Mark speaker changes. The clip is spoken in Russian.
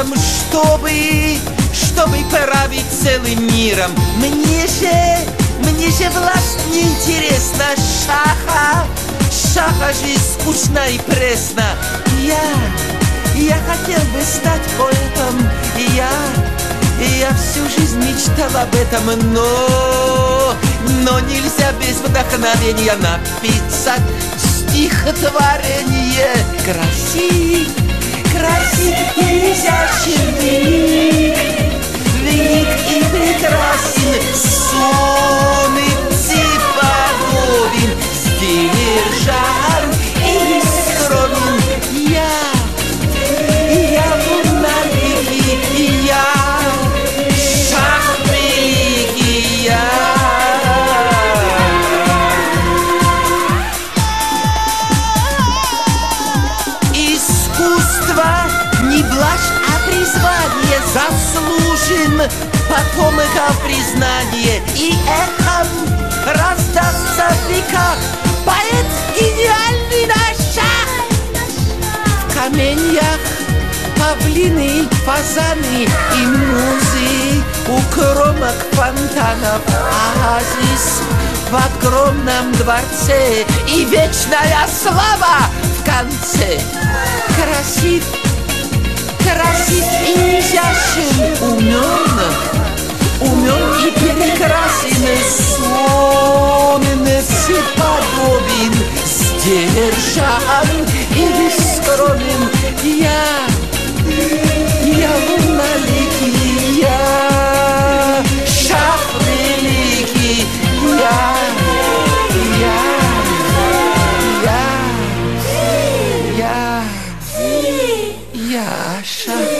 Speaker 1: миром, чтобы править целым миром. Мне же власть не интересна. Шаха жизнь скучна и пресна. Я хотел бы стать поэтом. Я всю жизнь мечтал об этом, но нельзя без вдохновения написать стихотворение. Красив и изящен велик и прекрасен, сонный подобен, сдержан и скромен. Я лунарик, я шах великий, я. Искусство не блажь, а призвание, заслужен потомков признание, и эхом раздастся в веках поэт гениальный наш Шах. В каменьях павлины, фазаны и музы, у кромок фонтанов оазис в огромном дворце, и вечная слава в конце. Красив и изящен, умен и прекрасен, сонный подобен, сдержан и скромен. Я луноликий, я шах великий, я шах.